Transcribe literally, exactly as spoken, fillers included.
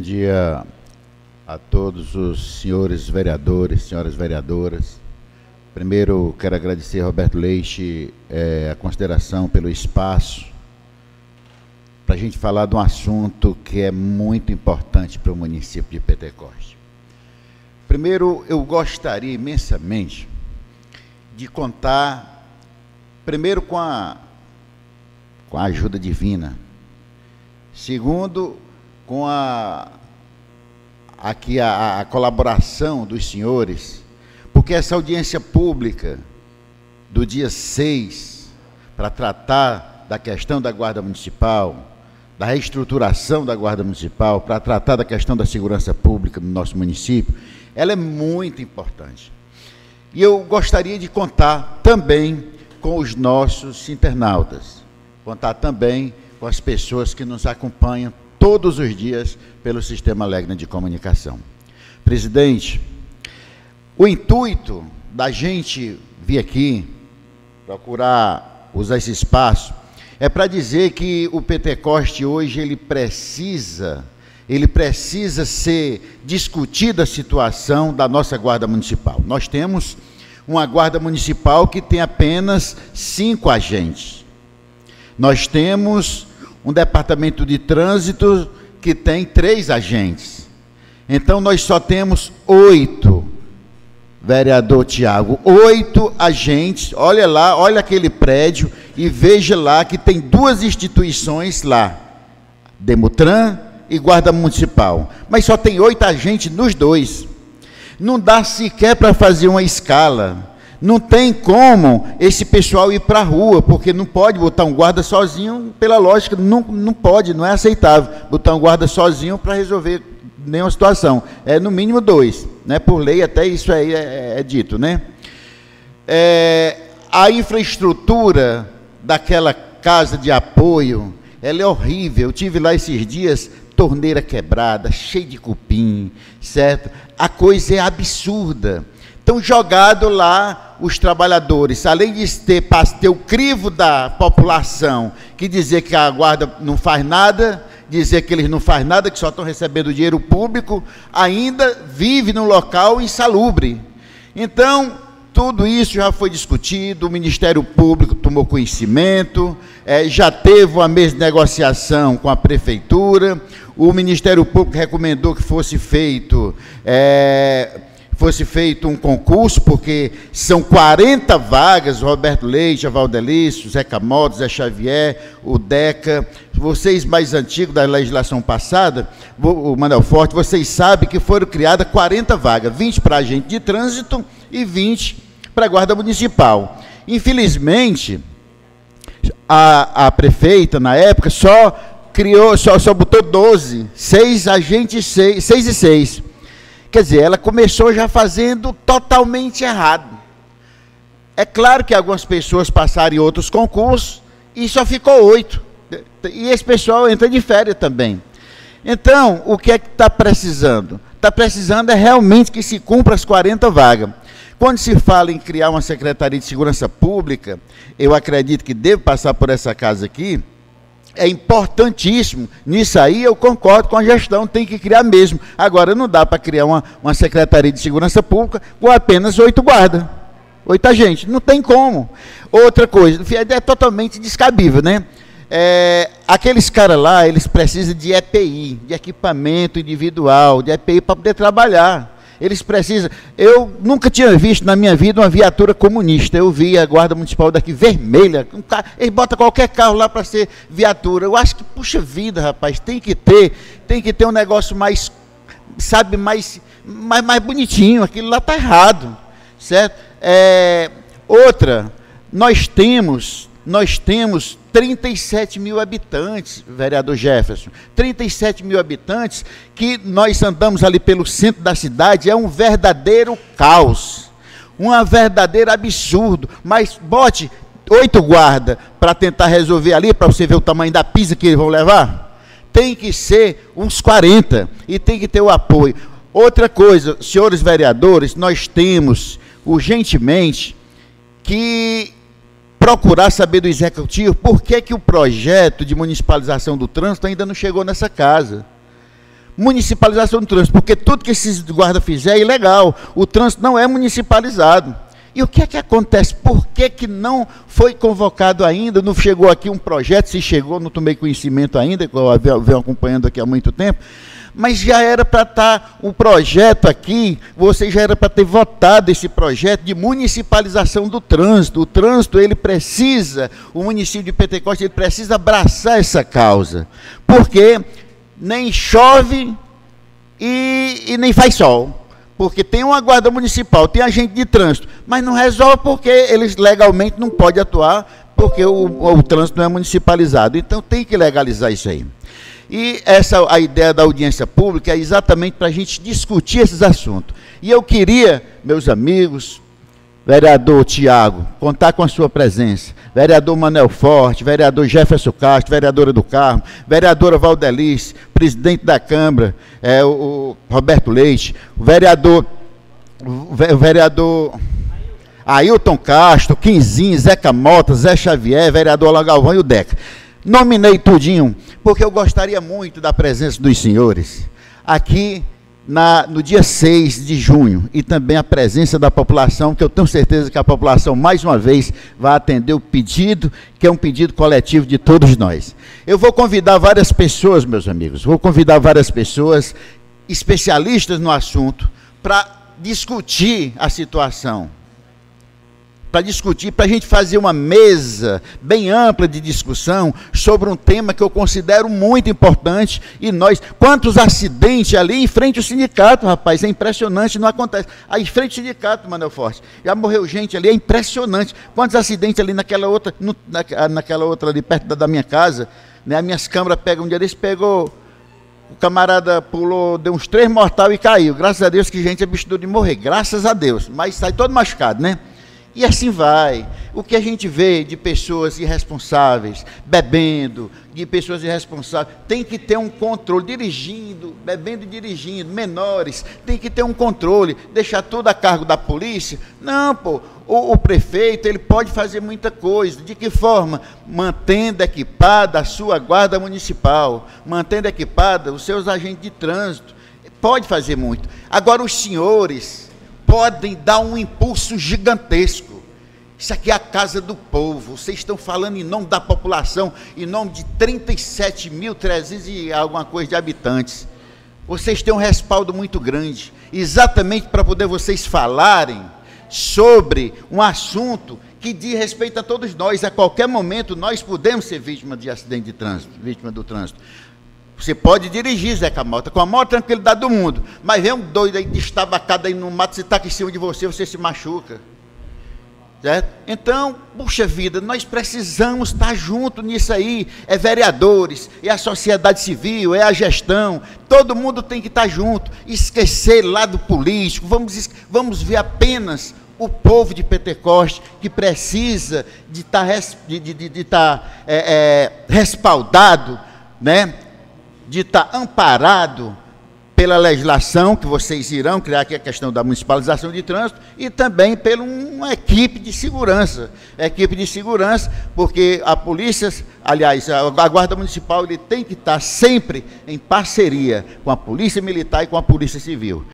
dia a todos os senhores vereadores, senhoras vereadoras. Primeiro, quero agradecer ao Roberto Leite é, a consideração pelo espaço para a gente falar de um assunto que é muito importante para o município de Pentecoste. Primeiro, eu gostaria imensamente de contar, primeiro, com a, com a ajuda divina. Segundo, com a, aqui a, a colaboração dos senhores, porque essa audiência pública do dia seis, para tratar da questão da Guarda Municipal, da reestruturação da Guarda Municipal, para tratar da questão da segurança pública no nosso município, ela é muito importante. E eu gostaria de contar também com os nossos internautas, contar também com as pessoas que nos acompanham todos os dias pelo Sistema Legna de Comunicação. Presidente, o intuito da gente vir aqui, procurar usar esse espaço, é para dizer que o Pentecoste hoje ele precisa, ele precisa ser discutida a situação da nossa Guarda Municipal. Nós temos uma Guarda Municipal que tem apenas cinco agentes. Nós temos um Departamento de Trânsito que tem três agentes. Então, nós só temos oito, vereador Tiago, oito agentes. Olha lá, olha aquele prédio e veja lá que tem duas instituições lá, Demutran e Guarda Municipal. Mas só tem oito agentes nos dois. Não dá sequer para fazer uma escala. Não tem como esse pessoal ir para a rua, porque não pode botar um guarda sozinho, pela lógica, não, não pode, não é aceitável botar um guarda sozinho para resolver nenhuma situação. É no mínimo dois, né? Por lei até isso aí é, é dito, né? É, a infraestrutura daquela casa de apoio, ela é horrível. Eu tive lá esses dias, torneira quebrada, cheia de cupim, certo? A coisa é absurda. Então, jogado lá os trabalhadores, além de ter, ter o crivo da população, que dizer que a guarda não faz nada, dizer que eles não fazem nada, que só estão recebendo dinheiro público, ainda vive num local insalubre. Então, tudo isso já foi discutido, o Ministério Público tomou conhecimento, é, já teve uma mesa de negociação com a Prefeitura, o Ministério Público recomendou que fosse feito... É, fosse feito um concurso, porque são quarenta vagas, o Roberto Leite, a Valdelício, o Zé Camotes, Zé Xavier, o Deca, vocês mais antigos da legislação passada, o Manuel Forte, vocês sabem que foram criadas quarenta vagas, vinte para agente de trânsito e vinte para a Guarda Municipal. Infelizmente, a, a prefeita, na época, só criou, só, só botou doze, seis agentes, seis, seis e seis. Quer dizer, ela começou já fazendo totalmente errado. É claro que algumas pessoas passaram em outros concursos e só ficou oito. E esse pessoal entra de férias também. Então, o que é que está precisando? Está precisando é realmente que se cumpra as quarenta vagas. Quando se fala em criar uma Secretaria de Segurança Pública, eu acredito que deve passar por essa casa aqui, é importantíssimo. Nisso aí eu concordo com a gestão, tem que criar mesmo. Agora, não dá para criar uma, uma Secretaria de Segurança Pública com apenas oito guardas, oito agentes. Não tem como. Outra coisa, é totalmente descabível, né? É, aqueles caras lá, eles precisam de E P I, de equipamento individual, de E P I para poder trabalhar. Eles precisam... Eu nunca tinha visto na minha vida uma viatura comunista. Eu vi a Guarda Municipal daqui vermelha. Um carro, eles botam qualquer carro lá para ser viatura. Eu acho que, puxa vida, rapaz, tem que ter, tem que ter um negócio mais, sabe, mais, mais, mais bonitinho. Aquilo lá está errado, certo? É, outra, nós temos, nós temos trinta e sete mil habitantes, vereador Jefferson, trinta e sete mil habitantes, que nós andamos ali pelo centro da cidade, é um verdadeiro caos, um verdadeiro absurdo, mas bote oito guardas para tentar resolver ali, para você ver o tamanho da pizza que eles vão levar, tem que ser uns quarenta, e tem que ter o apoio. Outra coisa, senhores vereadores, nós temos urgentemente que procurar saber do executivo por que, que o projeto de municipalização do trânsito ainda não chegou nessa casa. municipalização do trânsito, porque tudo que esses guardas fizerem é ilegal. O trânsito não é municipalizado. E o que é que acontece? Por que que não foi convocado ainda? Não chegou aqui um projeto, se chegou, não tomei conhecimento ainda, que eu venho acompanhando aqui há muito tempo, mas já era para estar um projeto aqui, você já era para ter votado esse projeto de municipalização do trânsito. O trânsito, ele precisa, o município de Pentecostes, ele precisa abraçar essa causa, porque nem chove e, e nem faz sol. Porque tem uma guarda municipal, tem agente de trânsito, mas não resolve porque eles legalmente não podem atuar, porque o, o, o trânsito não é municipalizado. Então tem que legalizar isso aí. E essa, a ideia da audiência pública é exatamente para a gente discutir esses assuntos. E eu queria, meus amigos, vereador Tiago, contar com a sua presença, vereador Manuel Forte, vereador Jefferson Castro, vereadora do Carmo, vereadora Valdelice, presidente da Câmara, é, o, o Roberto Leite, o vereador, o vereador Ailton Castro, Quinzinho, Zeca Mota, Zé Xavier, vereador Alain Galvão e o Deca. Nominei tudinho, porque eu gostaria muito da presença dos senhores aqui Na, no dia seis de junho, e também a presença da população, que eu tenho certeza que a população, mais uma vez, vai atender o pedido, que é um pedido coletivo de todos nós. Eu vou convidar várias pessoas, meus amigos, vou convidar várias pessoas, especialistas no assunto, para discutir a situação, para discutir, para a gente fazer uma mesa bem ampla de discussão sobre um tema que eu considero muito importante. E nós, quantos acidentes ali em frente ao sindicato, rapaz, é impressionante, não acontece. Aí em frente ao sindicato, Manuel Forte, já morreu gente ali, é impressionante. Quantos acidentes ali naquela outra, no, na, naquela outra ali perto da, da minha casa, né? As minhas câmeras pegam, um dia desse pegou, o camarada pulou, deu uns três mortal e caiu. Graças a Deus que gente é bicho de morrer, graças a Deus, mas sai todo machucado, né? E assim vai. O que a gente vê de pessoas irresponsáveis, bebendo, de pessoas irresponsáveis, tem que ter um controle, dirigindo, bebendo e dirigindo, menores, tem que ter um controle, deixar tudo a cargo da polícia. Não, pô, o, o prefeito, ele pode fazer muita coisa. De que forma? Mantendo equipada a sua guarda municipal, mantendo equipada os seus agentes de trânsito. Pode fazer muito. Agora, os senhores podem dar um impulso gigantesco. Isso aqui é a casa do povo. Vocês estão falando em nome da população, em nome de trinta e sete mil trezentos e alguma coisa de habitantes. Vocês têm um respaldo muito grande, exatamente para poder vocês falarem sobre um assunto que diz respeito a todos nós. A qualquer momento nós podemos ser vítima de acidente de trânsito, vítima do trânsito. Você pode dirigir, Zeca Mota, com a maior tranquilidade do mundo, mas vem um doido aí destabacado aí no mato, se taca em cima de você, você se machuca. Certo? Então, puxa vida, nós precisamos estar junto nisso aí. É vereadores, é a sociedade civil, é a gestão, todo mundo tem que estar junto, esquecer lado político, vamos, vamos ver apenas o povo de Pentecostes, que precisa de estar, de, de, de, de estar é, é, respaldado, né? De estar amparado pela legislação que vocês irão criar, que é a questão da municipalização de trânsito, e também por uma equipe de segurança, equipe de segurança, porque a polícia, aliás, a, a guarda municipal, ele tem que estar sempre em parceria com a polícia militar e com a polícia civil.